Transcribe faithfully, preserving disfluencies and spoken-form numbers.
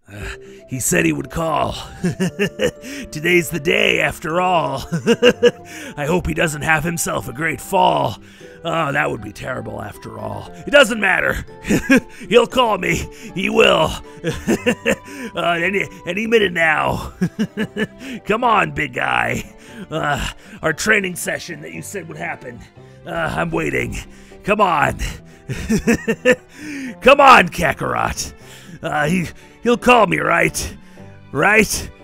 Uh, he said he would call. Today's the day, after all. I hope he doesn't have himself a great fall. Oh, that would be terrible, after all. It doesn't matter. He'll call me. He will. uh, any, any minute now. Come on, big guy. Uh, our training session that you said would happen. Uh, I'm waiting. Come on. Come on, Kakarot. Uh, he, he'll call me, right? Right?